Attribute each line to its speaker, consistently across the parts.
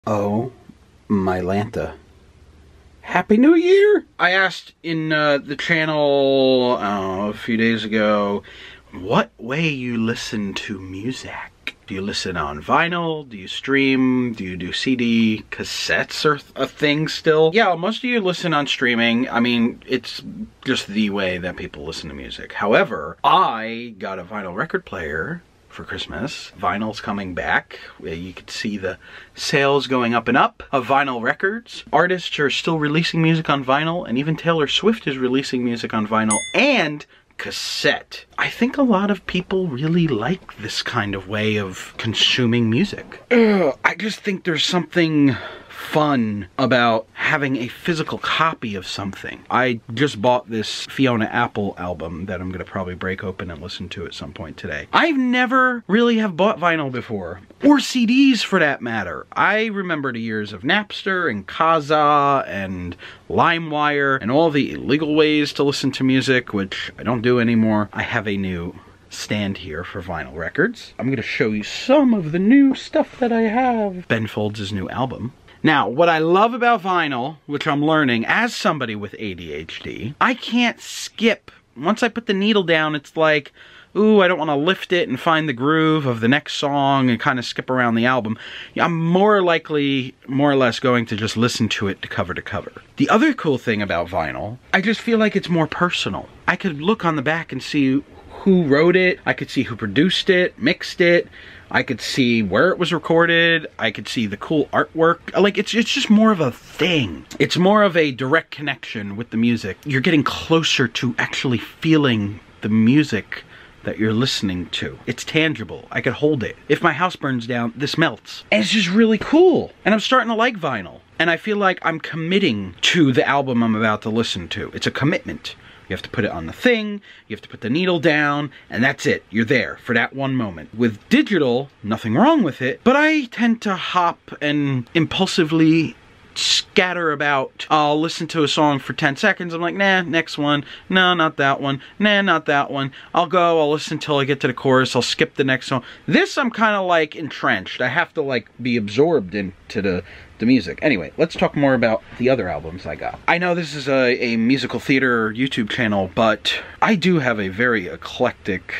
Speaker 1: Oh, my Lanta. Happy New Year! I asked in the channel a few days ago, what way you listen to music? Do you listen on vinyl? Do you stream? Do you do CD? Cassettes are a thing still? Yeah, most of you listen on streaming. I mean, it's just the way that people listen to music. However, I got a vinyl record player for Christmas. Vinyl's coming back. You can see the sales going up and up of vinyl records. Artists are still releasing music on vinyl, and even Taylor Swift is releasing music on vinyl and cassette. I think a lot of people really like this kind of way of consuming music. I just think there's something fun about having a physical copy of something. I just bought this Fiona Apple album that I'm gonna probably break open and listen to at some point today. I've never really have bought vinyl before, or CDs for that matter. I remember the years of Napster and Kazaa and LimeWire and all the illegal ways to listen to music, which I don't do anymore. I have a new stand here for vinyl records. I'm gonna show you some of the new stuff that I have. Ben Folds' new album. Now, what I love about vinyl, which I'm learning as somebody with ADHD, I can't skip. Once I put the needle down, it's like, ooh, I don't want to lift it and find the groove of the next song and kind of skip around the album. I'm more likely, more or less, going to just listen to it cover to cover. The other cool thing about vinyl, I just feel like it's more personal. I could look on the back and see who wrote it, I could see who produced it, mixed it, I could see where it was recorded, I could see the cool artwork. Like, it's just more of a thing. It's more of a direct connection with the music. You're getting closer to actually feeling the music that you're listening to. It's tangible. I could hold it. If my house burns down, this melts. And it's just really cool. And I'm starting to like vinyl. And I feel like I'm committing to the album I'm about to listen to. It's a commitment. You have to put it on the thing, you have to put the needle down, and that's it. You're there for that one moment. With digital, nothing wrong with it, but I tend to hop and impulsively scatter about. I'll listen to a song for 10 seconds, I'm like, nah, next one, no, not that one, nah, not that one. I'll listen till I get to the chorus, I'll skip the next song. This I'm kind of like entrenched. I have to like be absorbed into the music. Anyway, let's talk more about the other albums I got. I know this is a musical theater YouTube channel, but I do have a very eclectic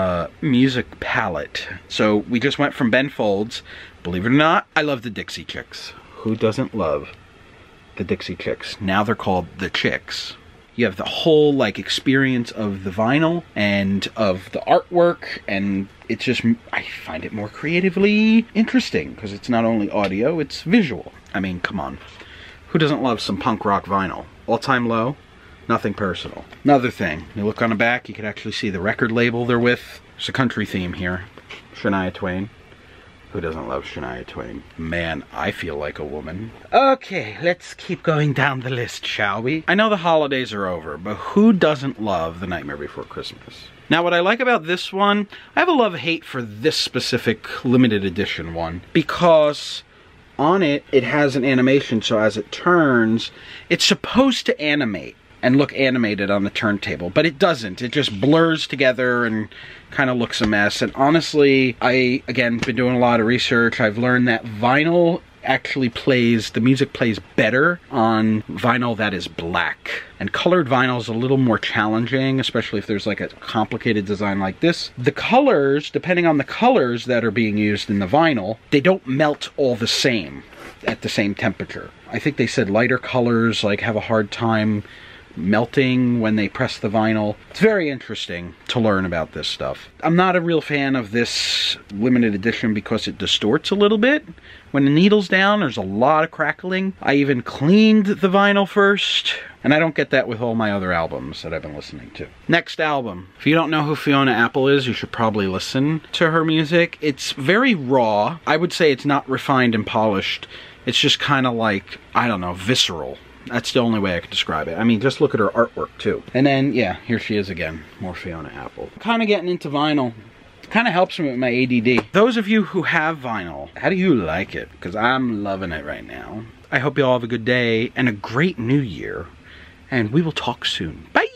Speaker 1: music palette. So we just went from Ben Folds. Believe it or not, I love the Dixie Chicks. Who doesn't love the Dixie Chicks? Now they're called the Chicks. You have the whole like experience of the vinyl and of the artwork, and it's just, I find it more creatively interesting because it's not only audio, it's visual. I mean, come on. Who doesn't love some punk rock vinyl? All Time Low, nothing personal. Another thing, you look on the back, you can actually see the record label they're with. There's a country theme here. Shania Twain. Who doesn't love Shania Twain? Man, I feel like a woman. Okay, let's keep going down the list, shall we? I know the holidays are over, but who doesn't love The Nightmare Before Christmas? Now, what I like about this one, I have a love-hate for this specific limited edition one, because on it, it has an animation, so as it turns, it's supposed to animate and look animated on the turntable, but it doesn't. It just blurs together and kind of looks a mess. And honestly, I, again, been doing a lot of research. I've learned that vinyl actually plays, the music plays better on vinyl that is black. And colored vinyl is a little more challenging, especially if there's like a complicated design like this. The colors, depending on the colors that are being used in the vinyl, they don't melt all the same at the same temperature. I think they said lighter colors like have a hard time melting when they press the vinyl. It's very interesting to learn about this stuff. I'm not a real fan of this limited edition because it distorts a little bit. When the needle's down, there's a lot of crackling. I even cleaned the vinyl first, and I don't get that with all my other albums that I've been listening to. Next album. If you don't know who Fiona Apple is, you should probably listen to her music. It's very raw. I would say it's not refined and polished. It's just kind of like, I don't know, visceral. That's the only way I could describe it. I mean, just look at her artwork, too. And then, yeah, here she is again. More Fiona Apple. Kind of getting into vinyl. Kind of helps me with my ADD. Those of you who have vinyl, how do you like it? Because I'm loving it right now. I hope you all have a good day and a great new year. And we will talk soon. Bye!